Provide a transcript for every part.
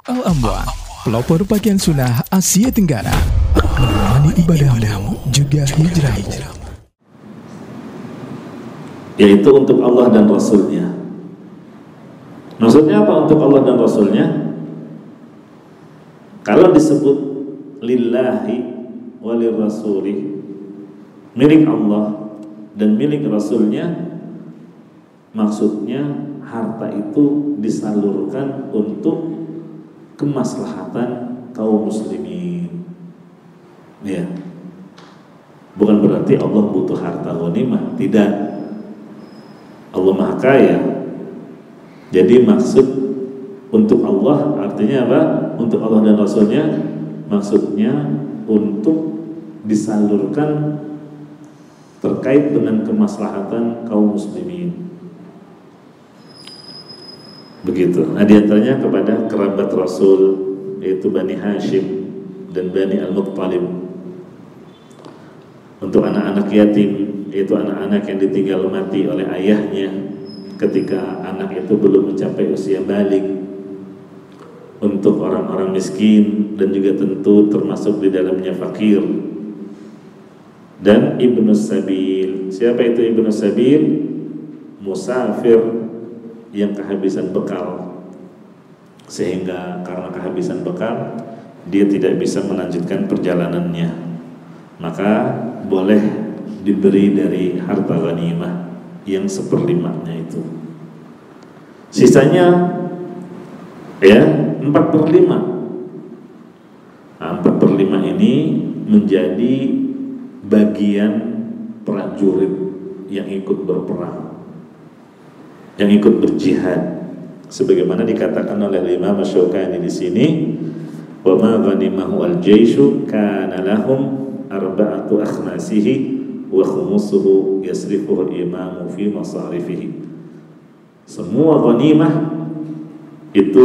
Al-Amwan, pelopor pakaian sunnah Asia Tenggara, menemani ibadahmu juga hijrahmu. Yaitu untuk Allah dan Rasulnya. Maksudnya apa untuk Allah dan Rasulnya? Kalau disebut lillahi walir rasuli, milik Allah dan milik Rasulnya, maksudnya harta itu disalurkan untuk kemaslahatan kaum muslimin. Ya. Bukan berarti Allah butuh harta ghanimah, tidak. Allah Maha Kaya. Jadi maksud untuk Allah artinya apa? Untuk Allah dan Rasulnya, maksudnya untuk disalurkan terkait dengan kemaslahatan kaum muslimin. Begitu. Nah, diantaranya kepada kerabat Rasul, yaitu Bani Hashim dan Bani Al-Muttalib. Untuk anak-anak yatim, yaitu anak-anak yang ditinggal mati oleh ayahnya ketika anak itu belum mencapai usia baligh. Untuk orang-orang miskin dan juga tentu termasuk di dalamnya fakir. Dan Ibnu Sabil. Siapa itu Ibnu Sabil? Musafir yang kehabisan bekal, sehingga karena kehabisan bekal dia tidak bisa melanjutkan perjalanannya, maka boleh diberi dari harta ghanimah yang 1/5-nya itu. Sisanya ya 4/5. Nah, 4/5 ini menjadi bagian prajurit yang ikut berperang, yang ikut berjihad, sebagaimana dikatakan oleh Imam Asy-Syaukani di sini, wa ma ghanimahu al-jaishu kana lahum arba'atu akhmasihi wa khumusuhu yasrifuhu al-imamu fi masarifihi. Semua ghanimah itu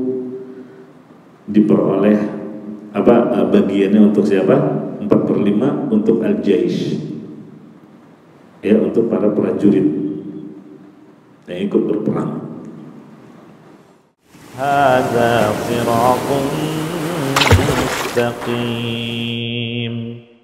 diperoleh bagiannya untuk siapa? 4/5 untuk al-jaish, ya, untuk para prajurit yang ikut berperang. Hadza sirathun mustaqim.